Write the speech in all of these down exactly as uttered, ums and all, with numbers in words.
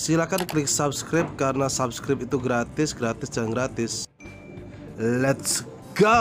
Silakan klik subscribe karena subscribe itu gratis, gratis dan gratis. Let's go.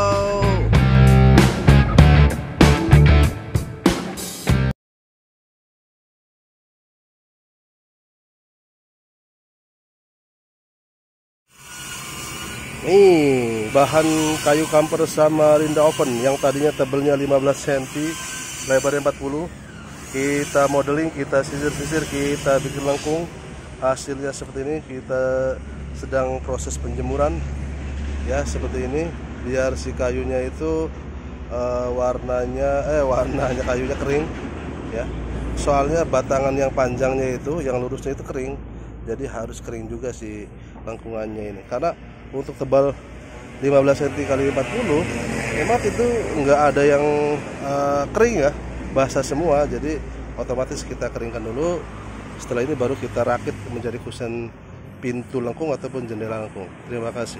Nih bahan kayu kamper sama rinda oven yang tadinya tebelnya lima belas sentimeter, lebarnya empat puluh. Kita modeling, kita sisir-sisir, kita bikin lengkung. Hasilnya seperti ini. Kita sedang proses penjemuran ya, seperti ini, biar si kayunya itu uh, warnanya eh warnanya kayunya kering ya. Soalnya batangan yang panjangnya itu, yang lurusnya itu kering, jadi harus kering juga si lengkungannya ini. Karena untuk tebal lima belas sentimeter kali empat puluh memang itu enggak ada yang uh, kering ya, basah semua. Jadi otomatis kita keringkan dulu. Setelah ini baru kita rakit menjadi kusen pintu lengkung ataupun jendela lengkung. Terima kasih.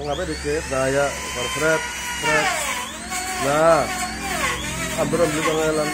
tengahnya dikit. Nah ya, fret, fret. Nah, ambil ambil pengelan.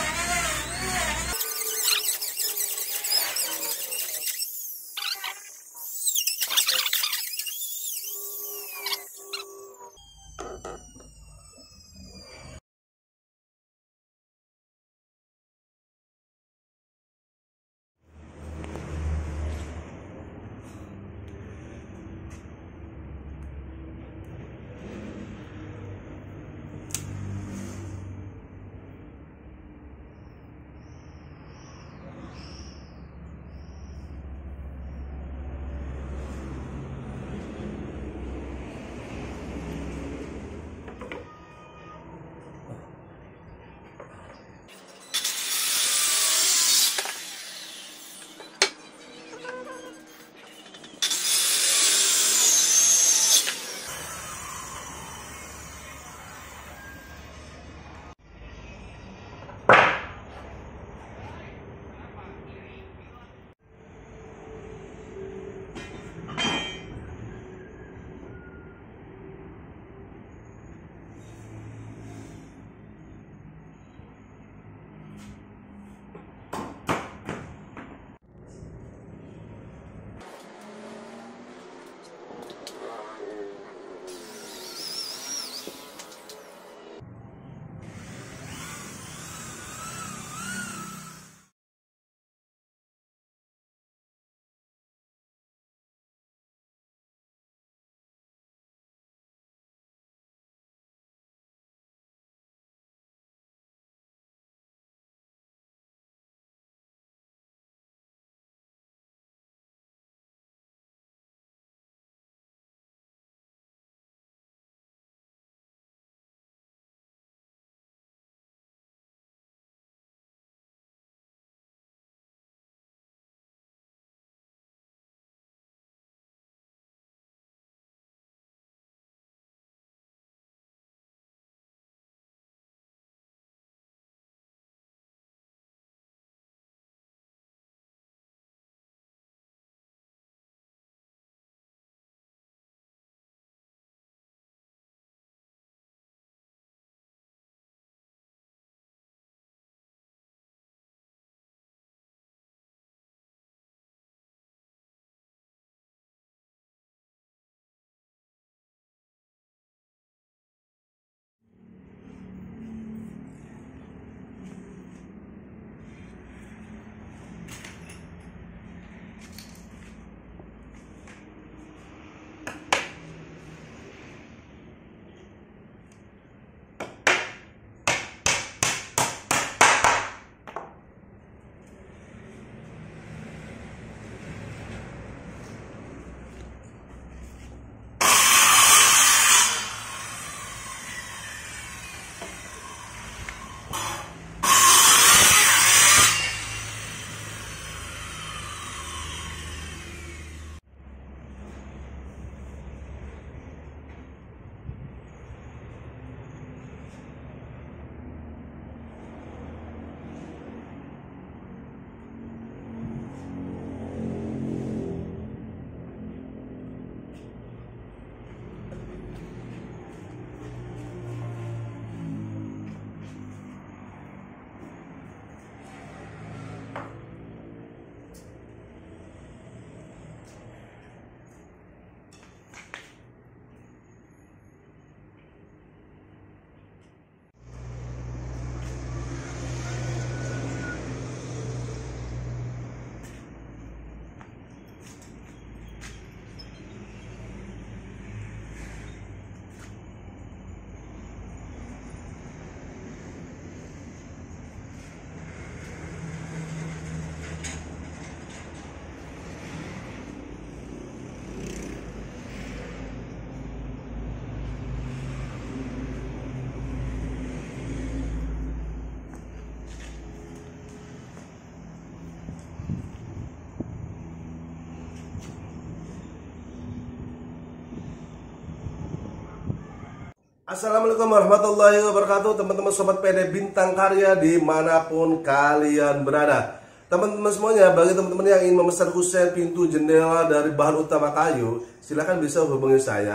Assalamualaikum warahmatullahi wabarakatuh, teman-teman sobat P D Bintang Karya dimanapun kalian berada. Teman-teman semuanya, bagi teman-teman yang ingin memesan kusen pintu jendela dari bahan utama kayu, silahkan bisa hubungi saya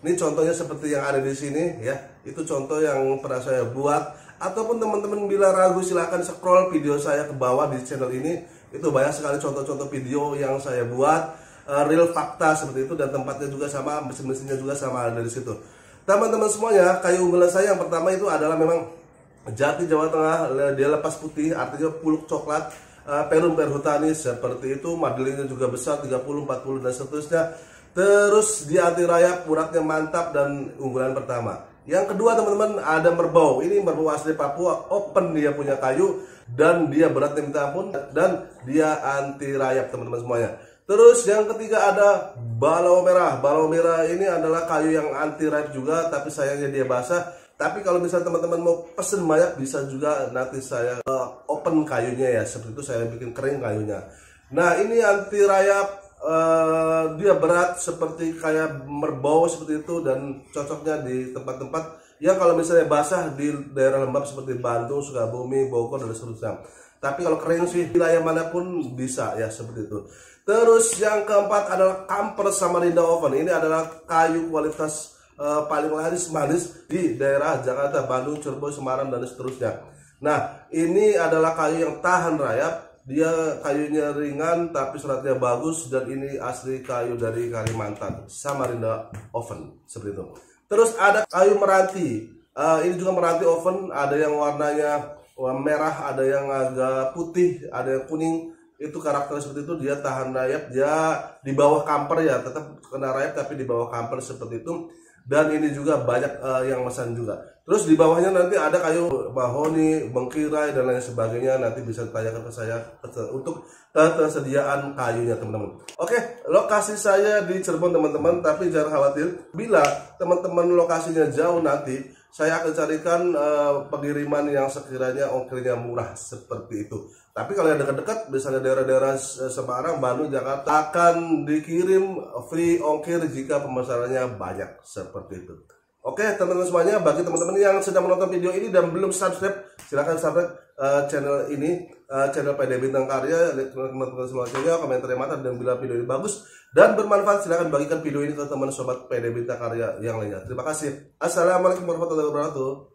Ini contohnya seperti yang ada di sini ya. Itu contoh yang pernah saya buat. Ataupun teman-teman bila ragu silahkan scroll video saya ke bawah di channel ini. Itu banyak sekali contoh-contoh video yang saya buat, uh, real fakta seperti itu, dan tempatnya juga sama, mesin-mesinnya juga sama ada di situ. Teman-teman semuanya, kayu unggulan saya yang pertama itu adalah memang jati Jawa Tengah, dia lepas putih, artinya puluk coklat, uh, perum perhutani seperti itu, madelingnya juga besar tiga puluh, empat puluh dan seterusnya. Terus dia anti rayap, uratnya mantap dan unggulan pertama. Yang kedua teman-teman ada merbau. Ini merbau asli Papua, open dia punya kayu dan dia beratnya minta ampun dan dia anti rayap teman-teman semuanya. Terus yang ketiga ada balau merah. Balau merah ini adalah kayu yang anti rayap juga, tapi sayangnya dia basah. Tapi kalau misalnya teman-teman mau pesen banyak bisa juga nanti saya uh, open kayunya ya, seperti itu saya bikin kering kayunya. Nah ini anti rayap. Uh, dia berat seperti kayak merbau seperti itu dan cocoknya di tempat-tempat yang kalau misalnya basah di daerah lembab seperti Bandung, Sukabumi, Bogor dan seterusnya. Tapi kalau kering sih wilayah manapun bisa ya seperti itu. Terus yang keempat adalah Kamper Samarinda Oven. Ini adalah kayu kualitas uh, paling laris manis di daerah Jakarta, Bandung, Cirebon, Semarang dan seterusnya. Nah ini adalah kayu yang tahan rayap. Dia kayunya ringan tapi seratnya bagus dan ini asli kayu dari Kalimantan, Samarinda Oven seperti itu. Terus ada kayu meranti, uh, ini juga meranti oven, ada yang warnanya merah, ada yang agak putih, ada yang kuning. Itu karakternya seperti itu, dia tahan rayap, dia di bawah kamper ya, tetap kena rayap tapi di bawah kamper seperti itu. Dan ini juga banyak uh, yang pesan juga. Terus di bawahnya nanti ada kayu mahoni, bengkirai dan lain sebagainya. Nanti bisa ditanyakan ke saya untuk ketersediaan kayunya teman-teman. Oke, lokasi saya di Cirebon teman-teman. Tapi jangan khawatir, bila teman-teman lokasinya jauh nanti saya akan carikan uh, pengiriman yang sekiranya ongkirnya murah seperti itu. Tapi kalau yang dekat-dekat, misalnya daerah-daerah Semarang, Bandung, Jakarta, akan dikirim free ongkir jika pemesanannya banyak seperti itu. Oke teman-teman semuanya, bagi teman-teman yang sedang menonton video ini dan belum subscribe, silahkan subscribe uh, channel ini, uh, channel P D Bintang Karya. Teman-teman semuanya komentar yang mantap, dan bila video ini bagus dan bermanfaat, silahkan bagikan video ini ke teman sobat P D Bintang Karya yang lainnya. Terima kasih. Assalamualaikum warahmatullahi wabarakatuh.